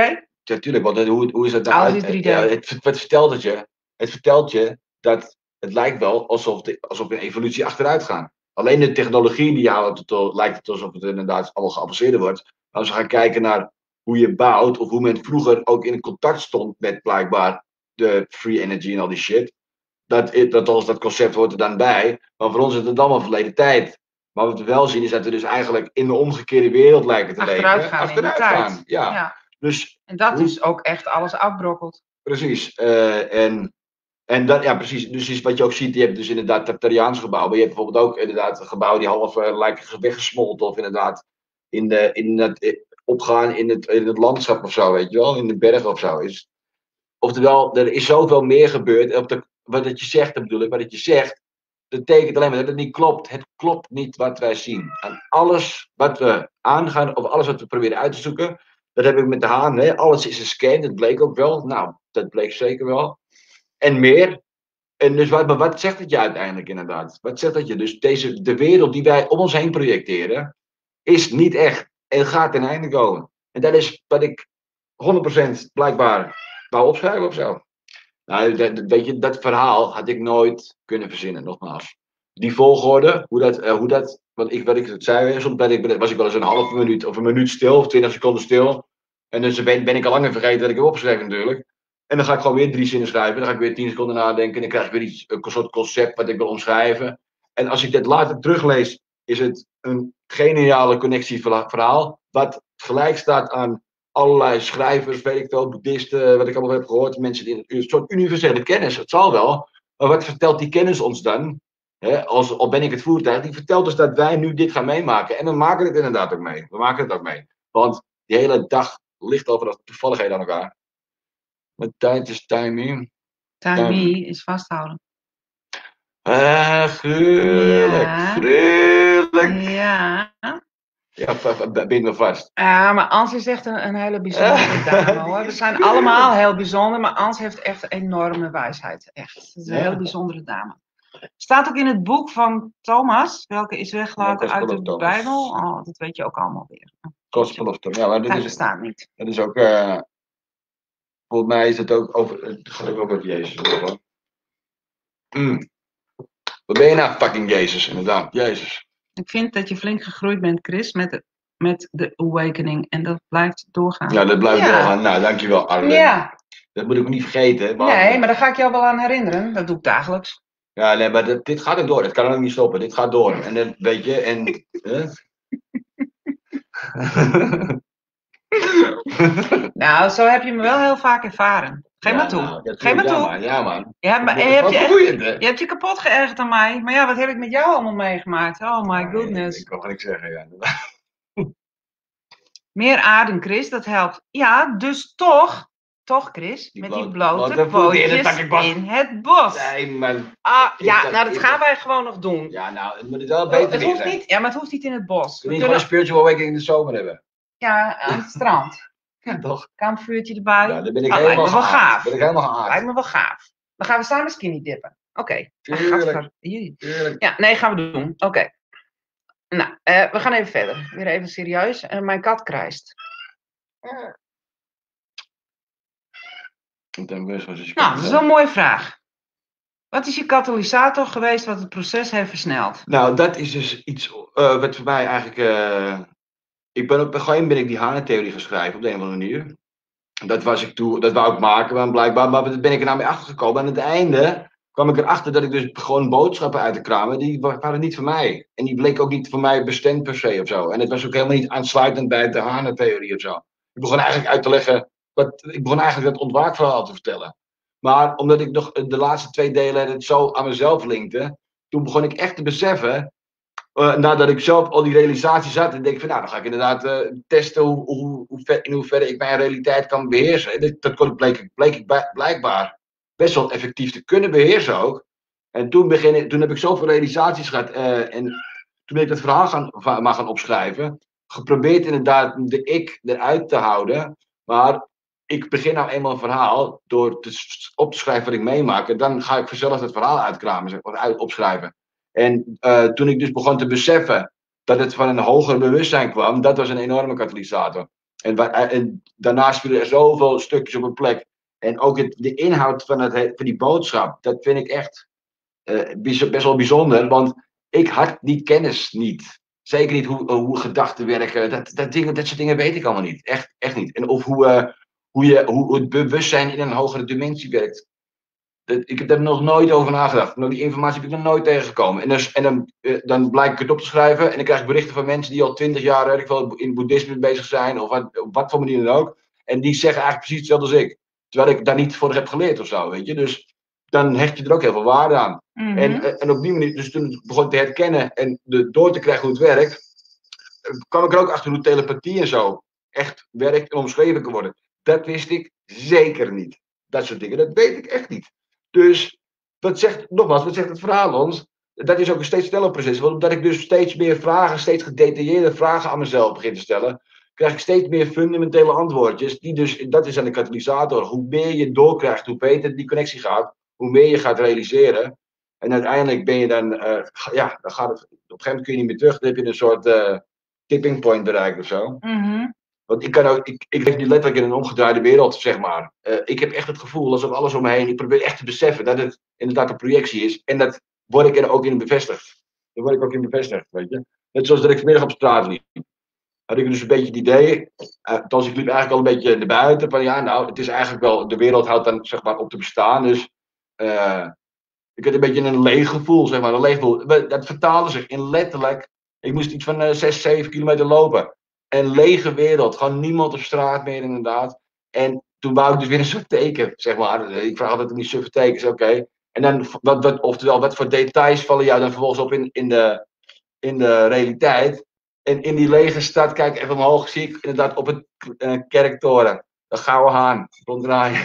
Speaker 2: natuurlijk, want hoe, hoe is dat nou
Speaker 3: Alles
Speaker 2: uit?
Speaker 3: is drie D.
Speaker 2: Ja, het, het, vertelt het, je, het vertelt je dat het lijkt wel alsof, de, alsof we een evolutie achteruit gaan. Alleen de technologie die houdt het, al- lijkt het alsof het inderdaad allemaal geavanceerder wordt. Maar als we gaan kijken naar hoe je bouwt, of hoe men vroeger ook in contact stond met blijkbaar de free energy en al die shit. Dat, dat, alles, dat concept hoort er dan bij. Maar voor ons is het allemaal verleden tijd. Maar wat we wel zien is dat we dus eigenlijk in de omgekeerde wereld lijken te
Speaker 3: Achteruit
Speaker 2: leven.
Speaker 3: gaan in de
Speaker 2: Achteruit
Speaker 3: tijd.
Speaker 2: gaan, ja.
Speaker 3: Ja.
Speaker 2: Dus
Speaker 3: En dat
Speaker 2: hoe-
Speaker 3: dus ook echt alles afbrokkelt.
Speaker 2: precies. eh, en en dat, ja, precies. Dus is wat je ook ziet, je hebt dus inderdaad Tartariaanse gebouwen. Maar je hebt bijvoorbeeld ook inderdaad gebouwen die half uh, lijken weggesmolten. Of inderdaad in, de, in het eh, opgaan in het, in het landschap of zo, weet je wel. In de bergen of zo. Is, oftewel, er is zoveel meer gebeurd. Op de, wat dat je zegt, dat bedoel ik. Wat dat je zegt, dat betekent alleen maar dat het niet klopt. Het klopt niet wat wij zien. En alles wat we aangaan, of alles wat we proberen uit te zoeken, dat heb ik met de haan. Hè? Alles is een scan, dat bleek ook wel. Nou, dat bleek zeker wel. En meer. En dus wat, maar wat zegt het je uiteindelijk inderdaad? Wat zegt dat je? Dus deze, de wereld die wij om ons heen projecteren, is niet echt. En gaat ten einde komen. En dat is wat ik honderd procent blijkbaar wou opschrijven of zo. Nou, dat, dat- weet je, dat verhaal had ik nooit kunnen verzinnen, nogmaals. Die volgorde, hoe dat, uh, hoe dat want ik, wat ik het zei, soms ben ik, was ik wel eens een halve minuut of een minuut stil, of twintig seconden stil. En dus ben, ben ik al lang vergeten dat ik heb opgeschreven natuurlijk. En dan ga ik gewoon weer drie zinnen schrijven, dan ga ik weer tien seconden nadenken, en dan krijg ik weer iets, een soort concept wat ik wil omschrijven. En als ik dit later teruglees, is het een geniale connectieverhaal, wat gelijk staat aan allerlei schrijvers, weet ik wel, boeddhisten, wat ik allemaal heb gehoord, mensen die een soort universele kennis, het zal wel. Maar wat vertelt die kennis ons dan? Hè, als, al ben ik het voertuig, die vertelt dus dat wij nu dit gaan meemaken. En we maken het inderdaad ook mee. We maken het ook mee. Want die hele dag ligt over dat toevalligheid aan elkaar. Maar tijd is timing.
Speaker 3: Timing is vasthouden.
Speaker 2: Ah, gruwelijk.
Speaker 3: Ja.
Speaker 2: Gruwelijk.
Speaker 3: Ja.
Speaker 2: Ja, bind me vast.
Speaker 3: Ja, maar Ans is echt een, een hele bijzondere dame hoor. We zijn allemaal heel bijzonder, maar Ans heeft echt een enorme wijsheid. Echt. Het is een
Speaker 2: Ja.
Speaker 3: hele bijzondere dame. Staat ook in het boek van Thomas, welke is weggelaten
Speaker 2: Ja,
Speaker 3: uit
Speaker 2: Gospel
Speaker 3: de
Speaker 2: of Thomas.
Speaker 3: Bijbel. Oh, dat weet je ook allemaal weer.
Speaker 2: Gospel of Thomas. Ja, maar dit
Speaker 3: Dat
Speaker 2: is,
Speaker 3: bestaat niet.
Speaker 2: dat is ook. Uh, volgens mij is het ook over. Het gaat ook over Jezus. Hoor. Mm. Wat ben je nou, fucking Jezus, inderdaad. Jezus.
Speaker 3: Ik vind dat je flink gegroeid bent, Chris, met de, met de awakening. En dat blijft doorgaan.
Speaker 2: Ja, dat blijft
Speaker 3: Ja.
Speaker 2: doorgaan. Nou, dankjewel, Arlen.
Speaker 3: Ja.
Speaker 2: Dat moet ik ook niet vergeten. Maar...
Speaker 3: Nee, maar daar ga ik jou wel aan herinneren. Dat doe ik dagelijks.
Speaker 2: Ja, nee, maar dit, dit gaat ook door. Dit kan ook niet stoppen. Dit gaat door. En dan, weet je, en... Huh?
Speaker 3: Nou, zo heb je me wel heel vaak ervaren. Geef
Speaker 2: ja,
Speaker 3: maar toe.
Speaker 2: Nou,
Speaker 3: Geef maar
Speaker 2: ja,
Speaker 3: toe.
Speaker 2: Man, ja, man.
Speaker 3: Ja, maar
Speaker 2: Dat
Speaker 3: je
Speaker 2: is
Speaker 3: hebt
Speaker 2: wel
Speaker 3: je, echt,
Speaker 2: vermoeiend, hè?
Speaker 3: je hebt je kapot geërgerd aan mij. Maar ja, wat heb ik met jou allemaal meegemaakt? Oh my
Speaker 2: Nee,
Speaker 3: goodness.
Speaker 2: Ik kan niks zeggen, ja.
Speaker 3: Meer adem, Chris, dat helpt. Ja, dus toch, toch Chris,
Speaker 2: Die
Speaker 3: met
Speaker 2: bloot-
Speaker 3: die blote
Speaker 2: blote voeten in het
Speaker 3: pootjes
Speaker 2: fucking bos.
Speaker 3: in het bos.
Speaker 2: Nee, man.
Speaker 3: Ah,
Speaker 2: Ik
Speaker 3: ja,
Speaker 2: dat-
Speaker 3: nou dat
Speaker 2: ik
Speaker 3: gaan
Speaker 2: dat-
Speaker 3: wij gewoon nog doen.
Speaker 2: Ja, nou, het moet wel
Speaker 3: Oh,
Speaker 2: beter
Speaker 3: het
Speaker 2: weer
Speaker 3: hoeft
Speaker 2: zijn.
Speaker 3: niet, ja, maar het hoeft niet in het bos.
Speaker 2: Kun
Speaker 3: We
Speaker 2: je niet gewoon
Speaker 3: kunnen,
Speaker 2: een spiritual awakening in de zomer hebben?
Speaker 3: ja, aan het strand.
Speaker 2: Ja, toch?
Speaker 3: Kampvuurtje erbij.
Speaker 2: Ja, dan ben ik
Speaker 3: Ah,
Speaker 2: helemaal
Speaker 3: lijkt me wel
Speaker 2: geaard.
Speaker 3: gaaf.
Speaker 2: Ben ik helemaal geaard.
Speaker 3: Lijkt me wel gaaf. Dan gaan we samen skinny dippen. Oké. Okay.
Speaker 2: Tuurlijk. Tuurlijk.
Speaker 3: Ja, nee, gaan we doen. Oké. Okay. Nou, uh, we gaan even verder. Weer even serieus. Uh, mijn kat krijst. Uh. Nou, dat is wel een mooie vraag. Wat is je katalysator geweest wat het proces heeft versneld?
Speaker 2: Nou, dat is dus iets uh, wat voor mij eigenlijk... Uh, ik ben op een gegeven moment ben ik die hanentheorie gaan schrijven op de een of andere manier. Dat was ik toen, dat wou ik maken, maar blijkbaar maar ben ik er nou mee achtergekomen. En aan het einde kwam ik erachter dat ik dus gewoon boodschappen uit de kramen, die waren niet voor mij. En die bleken ook niet voor mij bestemd per se of zo. En het was ook helemaal niet aansluitend bij de hanentheorie of zo. Ik begon eigenlijk uit te leggen, wat, ik begon eigenlijk dat ontwaakverhaal te vertellen. Maar omdat ik nog de laatste twee delen het zo aan mezelf linkte, toen begon ik echt te beseffen, uh, nadat ik zelf al die realisaties had, en denk ik van nou, dan ga ik inderdaad uh, testen hoe, hoe, hoe ver, in hoeverre ik mijn realiteit kan beheersen. Dat, dat kon, bleek, ik, bleek ik blijkbaar best wel effectief te kunnen beheersen ook. En toen, begin, toen heb ik zoveel realisaties gehad uh, en toen ben ik dat verhaal gaan, maar gaan opschrijven. Geprobeerd inderdaad de ik eruit te houden, maar ik begin nou eenmaal een verhaal door te, op te schrijven wat ik meemaak. En dan ga ik vanzelf het verhaal uitkramen, zeg, of uit, opschrijven. En uh, toen ik dus begon te beseffen dat het van een hoger bewustzijn kwam, dat was een enorme katalysator. En, wa- en daarnaast vielen er zoveel stukjes op een plek. En ook het, de inhoud van, het, van die boodschap, dat vind ik echt uh, best wel bijzonder. Want ik had die kennis niet. Zeker niet hoe, hoe gedachten werken. Dat, dat, dingen, dat soort dingen weet ik allemaal niet. Echt, echt niet. En of hoe, uh, hoe, je, hoe het bewustzijn in een hogere dimensie werkt. Dat, ik heb daar nog nooit over nagedacht. Die informatie heb ik nog nooit tegengekomen. En, dus, en dan, uh, dan blijkt ik het op te schrijven. En dan krijg ik berichten van mensen die al twintig jaar weet ik wel, in boeddhisme bezig zijn. Of wat, op wat voor manier dan ook. En die zeggen eigenlijk precies hetzelfde als ik. Terwijl ik daar niet voor heb geleerd of zo. Weet je? Dus dan hecht je er ook heel veel waarde aan.
Speaker 3: Mhm.
Speaker 2: En, en op die manier, dus toen ik begon te herkennen en de, door te krijgen hoe het werkt, kwam ik er ook achter hoe telepathie en zo echt werkt en omschreven kan worden. Dat wist ik zeker niet. Dat soort dingen, dat weet ik echt niet. Dus, wat zegt, nogmaals, wat zegt het verhaal ons? Dat is ook een steeds sneller proces. Want omdat ik dus steeds meer vragen, steeds gedetailleerde vragen aan mezelf begin te stellen, krijg ik steeds meer fundamentele antwoordjes. Die dus, dat is aan de katalysator. Hoe meer je doorkrijgt, hoe beter die connectie gaat, hoe meer je gaat realiseren. En uiteindelijk ben je dan, uh, ja, dan gaat het, op een gegeven moment kun je niet meer terug. Dan heb je een soort uh, tipping point bereikt of zo.
Speaker 3: Mm-hmm.
Speaker 2: Want ik kan ook, ik, ik leef nu letterlijk in een omgedraaide wereld, zeg maar. Uh, ik heb echt het gevoel alsof alles om me heen, ik probeer echt te beseffen dat het inderdaad een projectie is. En dat word ik er ook in bevestigd. Daar word ik ook in bevestigd, weet je. Net zoals dat ik vanmiddag op straat liep. Had ik dus een beetje het idee, uh, althans ik liep eigenlijk al een beetje naar buiten, van ja, nou, het is eigenlijk wel, de wereld houdt dan, zeg maar, op te bestaan. Dus uh, ik had een beetje een leeg gevoel, zeg maar, een leeg gevoel. Dat vertaalde zich in letterlijk, ik moest iets van uh, zes, zeven kilometer lopen. Een lege wereld, gewoon niemand op straat meer inderdaad. En toen wou ik dus weer een soort teken, zeg maar. Ik vraag altijd om die soort tekens, oké. Okay. En dan, wat, wat, oftewel, wat voor details vallen jou dan vervolgens op in, in, de, in de realiteit? En in die lege stad, kijk even omhoog, zie ik inderdaad op het uh, kerktoren, de gouden haan, ronddraaien.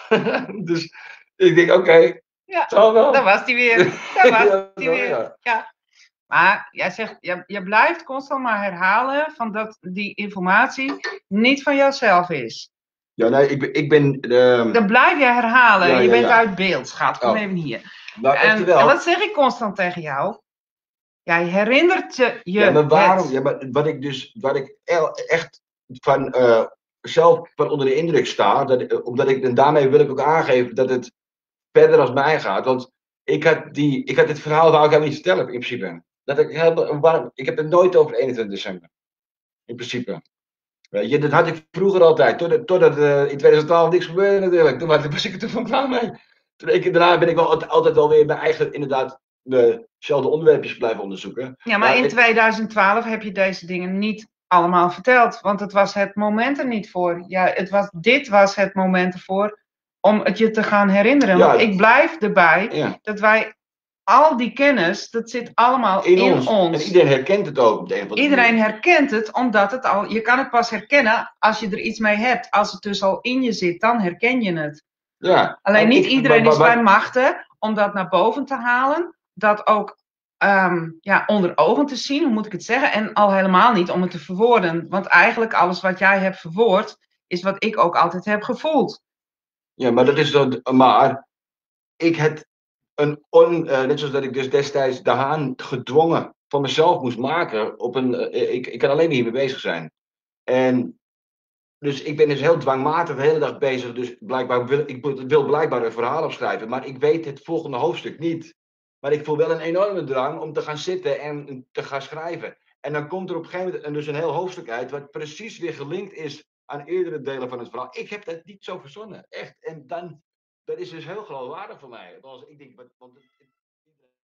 Speaker 2: Dus ik denk, oké, okay,
Speaker 3: ja,
Speaker 2: zo wel.
Speaker 3: daar was die weer. Daar was
Speaker 2: ja,
Speaker 3: die weer.
Speaker 2: Ja.
Speaker 3: Ja. Maar jij zegt, je, je blijft constant maar herhalen van dat die informatie niet van jouzelf is.
Speaker 2: Ja, nee, ik ben... Ik ben uh...
Speaker 3: Dan blijf je herhalen.
Speaker 2: Ja,
Speaker 3: je
Speaker 2: ja,
Speaker 3: bent
Speaker 2: ja.
Speaker 3: uit beeld, schat. Kom
Speaker 2: oh.
Speaker 3: even hier.
Speaker 2: Nou,
Speaker 3: en, en wat zeg ik constant tegen jou? Jij herinnert je, je
Speaker 2: ja, maar waarom?
Speaker 3: het.
Speaker 2: Ja, maar wat ik dus, wat ik echt van uh, zelf van onder de indruk sta, dat, omdat ik, en daarmee wil ik ook aangeven dat het verder als mij gaat, want ik had, die, ik had dit verhaal wou ik helemaal niet vertellen, in principe. Dat ik, waarom, ik heb het nooit over eenentwintig december, in principe. Ja, dat had ik vroeger altijd, totdat, totdat uh, in twintig twaalf niks gebeurde natuurlijk. Toen was ik er toen van klaar mee. Toen ik, daarna ben ik wel altijd wel weer mijn eigen, inderdaad, dezelfde onderwerpjes blijven onderzoeken.
Speaker 3: Ja, maar, maar in twintig twaalf heb je deze dingen niet allemaal verteld. Want het was het moment er niet voor. Ja, het was, dit was het moment ervoor om het je te gaan herinneren. Ja, want ik blijf erbij ja. dat wij al die kennis, dat zit allemaal in, in ons. ons.
Speaker 2: En iedereen herkent het ook. Op de een
Speaker 3: iedereen herkent het, omdat het al... Je kan het pas herkennen als je er iets mee hebt. Als het dus al in je zit, dan herken je het.
Speaker 2: Ja.
Speaker 3: Alleen niet ik, iedereen maar, maar, is bij machten om dat naar boven te halen. Dat ook um, ja, onder ogen te zien, hoe moet ik het zeggen? En al helemaal niet om het te verwoorden. Want eigenlijk alles wat jij hebt verwoord, is wat ik ook altijd heb gevoeld.
Speaker 2: Ja, maar dat is dan... Maar ik heb... Een on, uh, net zoals dat ik dus destijds de haan gedwongen van mezelf moest maken. Op een, uh, ik, ik kan alleen hiermee bezig zijn. En dus ik ben dus heel dwangmatig de hele dag bezig. Dus blijkbaar wil ik wil blijkbaar een verhaal opschrijven. Maar ik weet het volgende hoofdstuk niet. Maar ik voel wel een enorme drang om te gaan zitten en te gaan schrijven. En dan komt er op een gegeven moment dus een heel hoofdstuk uit. Wat precies weer gelinkt is aan eerdere delen van het verhaal. Ik heb dat niet zo verzonnen. Echt. En dan... Dat is dus heel geloofwaardig voor mij. Als ik denk, wat, want